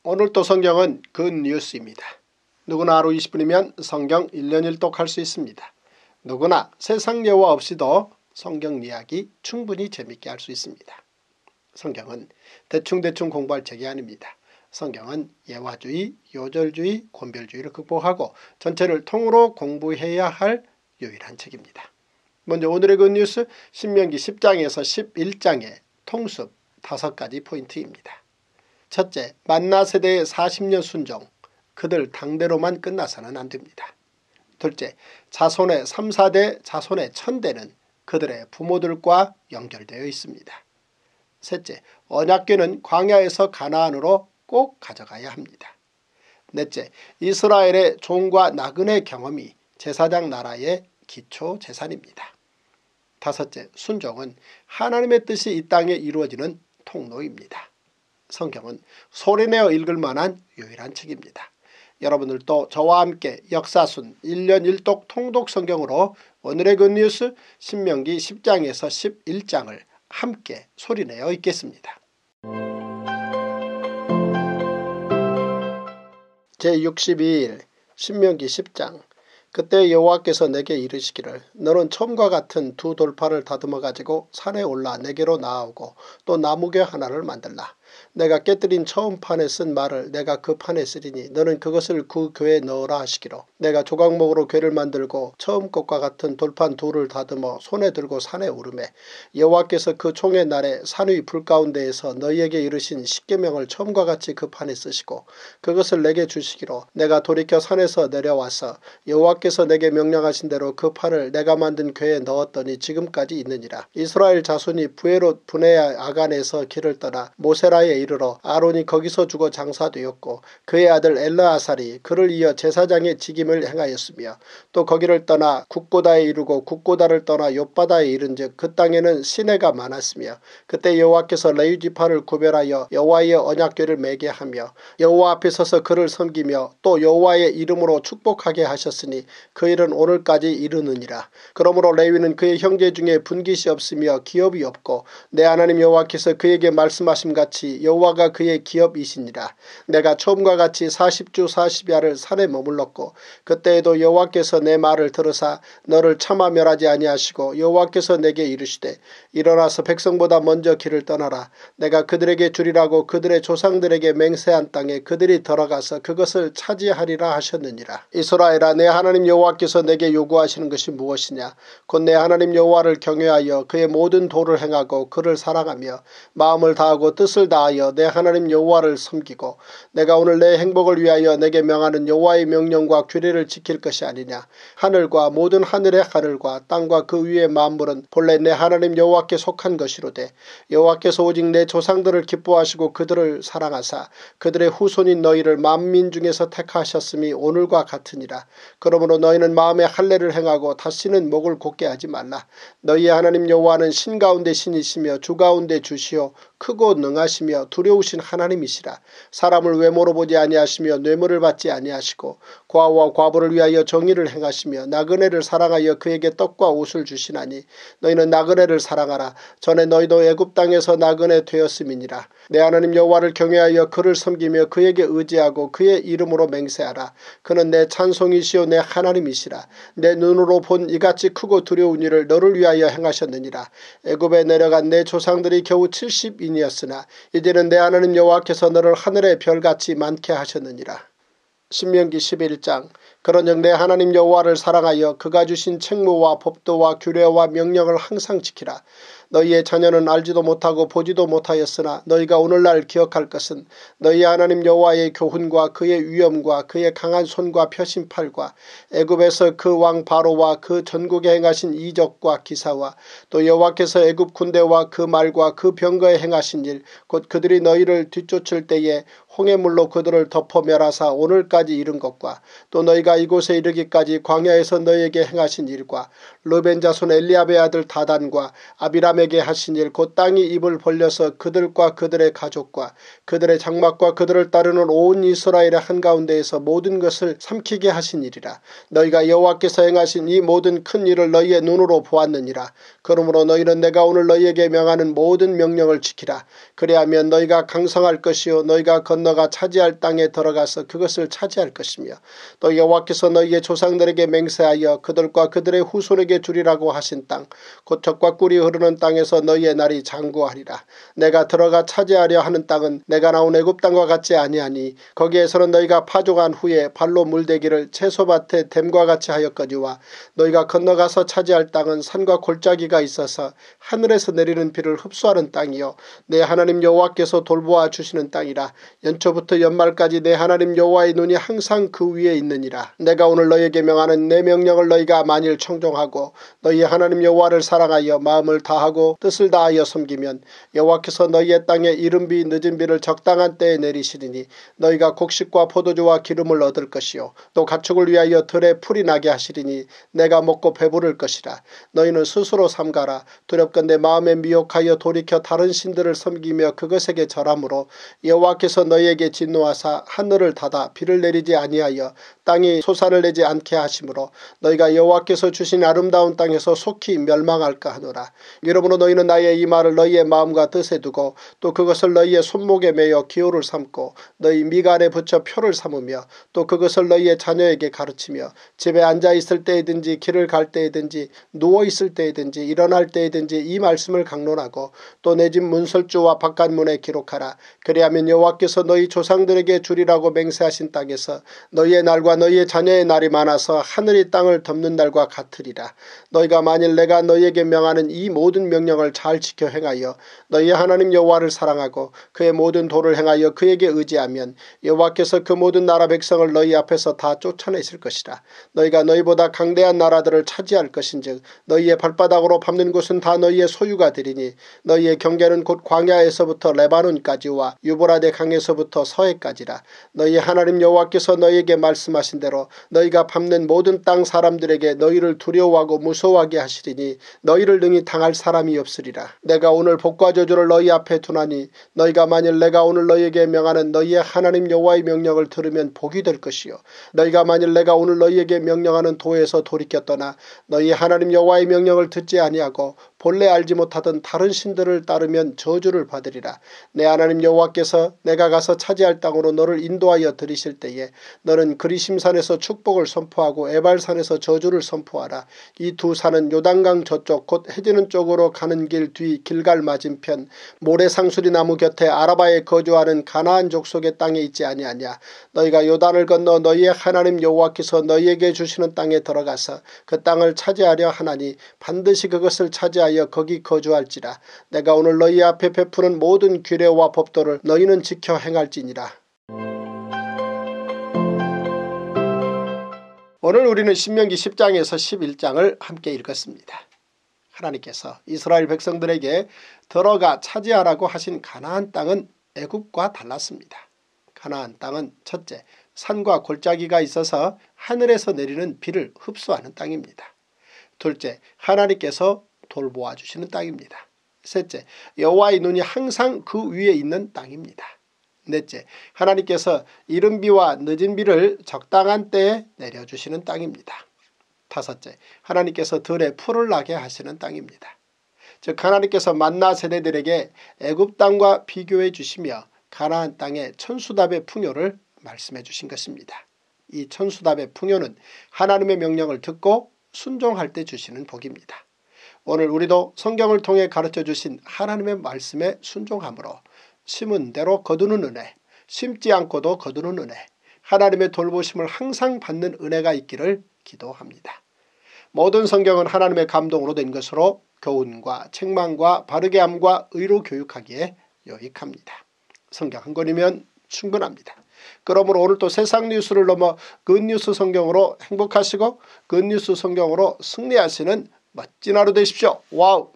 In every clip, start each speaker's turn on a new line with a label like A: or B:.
A: 오늘 또 성경은 굿뉴스입니다. 누구나 하루 20분이면 성경 1년 1독 할 수 있습니다. 누구나 세상 예화 없이도 성경 이야기 충분히 재밌게 할 수 있습니다. 성경은 대충 공부할 책이 아닙니다. 성경은 예화주의, 요절주의, 권별주의를 극복하고 전체를 통으로 공부해야 할 유일한 책입니다. 먼저 오늘의 굿뉴스 신명기 10장에서 11장의 통습 5가지 포인트입니다. 첫째, 만나 세대의 40년 순종, 그들 당대로만 끝나서는 안됩니다. 둘째, 자손의 3, 4대, 자손의 1000대는 그들의 부모들과 연결되어 있습니다. 셋째, 언약궤는 광야에서 가나안으로 꼭 가져가야 합니다. 넷째, 이스라엘의 종과 나그네 경험이 제사장 나라의 기초 재산입니다. 다섯째, 순종은 하나님의 뜻이 이 땅에 이루어지는 통로입니다. 성경은 소리내어 읽을 만한 유일한 책입니다. 여러분들도 저와 함께 역사순 1년 1독 통독 성경으로 오늘의 굿뉴스 신명기 10장에서 11장을 함께 소리내어 읽겠습니다. 제62일 신명기 10장. 그때 여호와께서 내게 이르시기를 너는 처음과 같은 두 돌판을 다듬어 가지고 산에 올라 내게로 나아오고 또 나무궤 하나를 만들라. 내가 깨뜨린 처음 판에 쓴 말을 내가 그 판에 쓰리니 너는 그것을 그 궤에 넣으라 하시기로 내가 조각목으로 궤를 만들고 처음 것과 같은 돌판 둘을 다듬어 손에 들고 산에 오르매 여호와께서 그 총의 날에 산 위 불 가운데에서 너희에게 이르신 십계명을 처음과 같이 그 판에 쓰시고 그것을 내게 주시기로 내가 돌이켜 산에서 내려와서 여호와께서 내게 명령하신 대로 그 판을 내가 만든 궤에 넣었더니 지금까지 있느니라. 이스라엘 자손이 부에롯 분해야 아간에서 길을 떠나 모세라에 이르러 아론이 거기서 죽어 장사되었고 그의 아들 엘르아살이 그를 이어 제사장의 직임을 행하였으며 또 거기를 떠나 국고다에 이르고 국고다를 떠나 욥바다에 이른즉 그 땅에는 시내가 많았으며 그때 여호와께서 레위 지파를 구별하여 여호와의 언약궤를 매게 하며 여호와 앞에 서서 그를 섬기며 또 여호와의 이름으로 축복하게 하셨으니 그 일은 오늘까지 이르느니라. 그러므로 레위는 그의 형제 중에 분깃이 없으며 기업이 없고 내 하나님 여호와께서 그에게 말씀하심 같이 여호와가 그의 기업이시니라. 내가 처음과 같이 40주 40야를 산에 머물렀고 그때에도 여호와께서 내 말을 들으사 너를 차마 멸하지 아니하시고 여호와께서 내게 이르시되 일어나서 백성보다 먼저 길을 떠나라. 내가 그들에게 주리라고 그들의 조상들에게 맹세한 땅에 그들이 들어가서 그것을 차지하리라 하셨느니라. 이스라엘아, 내 하나님 여호와께서 내게 요구하시는 것이 무엇이냐. 곧 내 하나님 여호와를 경외하여 그의 모든 도를 행하고 그를 사랑하며 마음을 다하고 뜻을 다하여 내 하나님 여호와를 섬기고 내가 오늘 내 행복을 위하여 내게 명하는 여호와의 명령과 규례를 지킬 것이 아니냐. 하늘과 모든 하늘의 하늘과 땅과 그 위의 만물은 본래 내 하나님 여호와께 속한 것이로되 여호와께서 오직 내 조상들을 기뻐하시고 그들을 사랑하사 그들의 후손인 너희를 만민 중에서 택하셨음이 오늘과 같으니라. 그러므로 너희는 마음에 할례를 행하고 다시는 목을 곧게 하지 말라. 너희의 하나님 여호와는 신 가운데 신이시며 주 가운데 주시오 크고 능하시며 두려우신 하나님이시라. 사람을 외모로 보지 아니하시며 뇌물을 받지 아니하시고 과와 과부를 위하여 정의를 행하시며 나그네를 사랑하여 그에게 떡과 옷을 주시나니 너희는 나그네를 사랑하라. 전에 너희도 애굽 땅에서 나그네 되었음이니라. 내 하나님 여호와를 경외하여 그를 섬기며 그에게 의지하고 그의 이름으로 맹세하라. 그는 내 찬송이시오 내 하나님이시라. 내 눈으로 본 이같이 크고 두려운 일을 너를 위하여 행하셨느니라. 애굽에 내려간 내 조상들이 겨우 70인이었으나 이제는 내 하나님 여호와께서 너를 하늘의 별같이 많게 하셨느니라. 신명기 11장. 그런즉 내 하나님 여호와를 사랑하여 그가 주신 책무와 법도와 규례와 명령을 항상 지키라. 너희의 자녀는 알지도 못하고 보지도 못하였으나 너희가 오늘날 기억할 것은 너희 하나님 여호와의 교훈과 그의 위엄과 그의 강한 손과 펴신 팔과 애굽에서 그 왕 바로와 그 전국에 행하신 이적과 기사와 또 여호와께서 애굽 군대와 그 말과 그 병거에 행하신 일 곧 그들이 너희를 뒤쫓을 때에 홍해물로 그들을 덮어 멸하사 오늘까지 이른 것과 또 너희가 이곳에 이르기까지 광야에서 너희에게 행하신 일과 르벤 자손 엘리압의 아들 다단과 아비람 아브라함에게 하신 일 곧 땅이 입을 벌려서 그들과 그들의 가족과 그들의 장막과 그들을 따르는 온 이스라엘의 한가운데에서 모든 것을 삼키게 하신 일이라. 너희가 여호와께서 행하신 이 모든 큰 일을 너희의 눈으로 보았느니라. 그러므로 너희는 내가 오늘 너희에게 명하는 모든 명령을 지키라. 그리하면 너희가 강성할 것이요 너희가 건너가 차지할 땅에 들어가서 그것을 차지할 것이며 또 여호와께서 너희의 조상들에게 맹세하여 그들과 그들의 후손에게 주리라고 하신 땅 곧 젖과 꿀이 흐르는 땅에서 너희의 날이 장구하리라. 내가 들어가 차지하려 하는 땅은 내가 나온 애굽 땅과 같지 아니하니 거기에서는 너희가 파종한 후에 발로 물대기를 채소밭에 댐과 같이 하였거니와 너희가 건너가서 차지할 땅은 산과 골짜기가 있어서 하늘에서 내리는 비를 흡수하는 땅이요 내 하나님 여호와께서 돌보아 주시는 땅이라. 연초부터 연말까지 내 하나님 여호와의 눈이 항상 그 위에 있느니라. 내가 오늘 너희에게 명하는 내 명령을 너희가 만일 청종하고 너희 하나님 여호와를 사랑하여 마음을 다하고 뜻을 다하여 섬기면 여호와께서 너희의 땅에 이른비 늦은비를 적당한 때에 내리시리니 너희가 곡식과 포도주와 기름을 얻을 것이요 또 가축을 위하여 들에 풀이 나게 하시리니 내가 먹고 배부를 것이라. 너희는 스스로 삼가라. 두렵건대 마음에 미혹하여 돌이켜 다른 신들을 섬기며 그것에게 절함으로 여호와께서 너희에게 진노하사 하늘을 닫아 비를 내리지 아니하여 땅이 소산을 내지 않게 하심으로 너희가 여호와께서 주신 아름다운 땅에서 속히 멸망할까 하노라. 이러므로 너희는 나의 이 말을 너희의 마음과 뜻에 두고 또 그것을 너희의 손목에 매여 기호를 삼고 너희 미간에 붙여 표를 삼으며 또 그것을 너희의 자녀에게 가르치며 집에 앉아있을 때이든지 길을 갈 때이든지 누워있을 때이든지 일어날 때이든지 이 말씀을 강론하고 또 내 집 문설주와 바깥문에 기록하라. 그리하면 여호와께서 너희 조상들에게 주리라고 맹세하신 땅에서 너희의 날과 너희의 자녀의 날이 많아서 하늘이 땅을 덮는 날과 같으리라. 너희가 만일 내가 너희에게 명하는 이 모든 명령을 잘 지켜 행하여 너희의 하나님 여호와를 사랑하고 그의 모든 도를 행하여 그에게 의지하면 여호와께서 그 모든 나라 백성을 너희 앞에서 다 쫓아내실 것이라. 너희가 너희보다 강대한 나라들을 차지할 것인즉 너희의 발바닥으로 밟는 곳은 다 너희의 소유가 되리니 너희의 경계는 곧 광야에서부터 레바논까지와 유브라데 강에서부터 서해까지라. 너희 하나님 여호와께서 너희에게 말씀하신 대로 너희가 밟는 모든 땅 사람들에게 너희를 두려워하고 무서워하게 하시리니 너희를 능히 당할 사람이 없으리라. 내가 오늘 복과 저주를 너희 앞에 두나니 너희가 만일 내가 오늘 너희에게 명하는 너희의 하나님 여호와의 명령을 들으면 복이 될 것이요 너희가 만일 내가 오늘 너희에게 명령하는 도에서 돌이켜 떠나 너희 하나님 여호와의 명령을 듣지 아니하고 본래 알지 못하던 다른 신들을 따르면 저주를 받으리라. 내 하나님 여호와께서 내가 가서 차지할 땅으로 너를 인도하여 들이실 때에 너는 그리심산에서 축복을 선포하고 에발산에서 저주를 선포하라. 이 두 산은 요단강 저쪽 곧 해지는 쪽으로 가는 길 뒤 길갈 맞은편 모래상수리 나무 곁에 아라바에 거주하는 가나안 족속의 땅에 있지 아니하냐. 너희가 요단을 건너 너희의 하나님 여호와께서 너희에게 주시는 땅에 들어가서 그 땅을 차지하려 하나니 반드시 그것을 차지하여 거기 거주할지라. 내가 오늘 너희 앞에 베푸는 모든 규례와 법도를 너희는 지켜 행할지니라. 오늘 우리는 신명기 10장에서 11장을 함께 읽었습니다. 하나님께서 이스라엘 백성들에게 들어가 차지하라고 하신 가나안 땅은 애굽과 달랐습니다. 가나안 땅은 첫째, 산과 골짜기가 있어서 하늘에서 내리는 비를 흡수하는 땅입니다. 둘째, 하나님께서 돌보아 주시는 땅입니다. 셋째, 여호와의 눈이 항상 그 위에 있는 땅입니다. 넷째, 하나님께서 이른 비와 늦은 비를 적당한 때에 내려주시는 땅입니다. 다섯째, 하나님께서 들에 풀을 나게 하시는 땅입니다. 즉 하나님께서 만나 세대들에게 애굽 땅과 비교해 주시며 가나안 땅의 천수답의 풍요를 말씀해 주신 것입니다. 이 천수답의 풍요는 하나님의 명령을 듣고 순종할 때 주시는 복입니다. 오늘 우리도 성경을 통해 가르쳐 주신 하나님의 말씀에 순종함으로 심은 대로 거두는 은혜, 심지 않고도 거두는 은혜, 하나님의 돌보심을 항상 받는 은혜가 있기를 기도합니다. 모든 성경은 하나님의 감동으로 된 것으로 교훈과 책망과 바르게 함과 의로 교육하기에 유익합니다. 성경 한 권이면 충분합니다. 그러므로 오늘도 세상 뉴스를 넘어 굿뉴스 성경으로 행복하시고 굿뉴스 성경으로 승리하시는 멋진 하루 되십시오. 와우.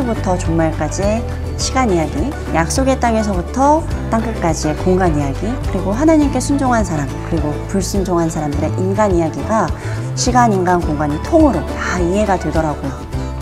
B: 처음부터 종말까지의 시간 이야기, 약속의 땅에서부터 땅끝까지의 공간 이야기, 그리고 하나님께 순종한 사람, 그리고 불순종한 사람들의 인간 이야기가 시간, 인간, 공간이 통으로 다 이해가 되더라고요.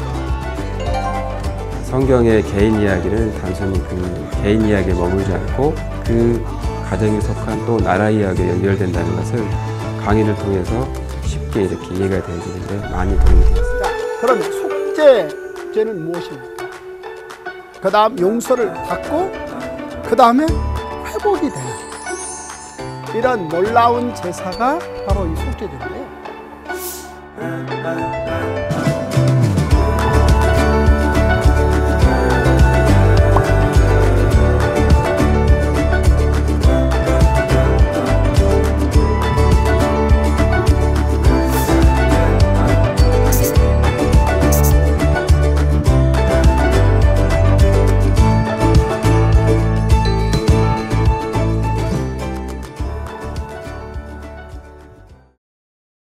C: 성경의 개인 이야기는 단순히 그 개인 이야기에 머물지 않고 그 가정에 속한 또 나라 이야기에 연결된다는 것을 강의를 통해서 쉽게 이렇게 이해가 되어지는데 많이 도움이 되었습니다.
A: 자, 그럼 속죄죄는 무엇입니까? 그 다음 용서를 받고 그 다음에 회복이 되는 이런 놀라운 제사가 바로 이 속죄제인데요.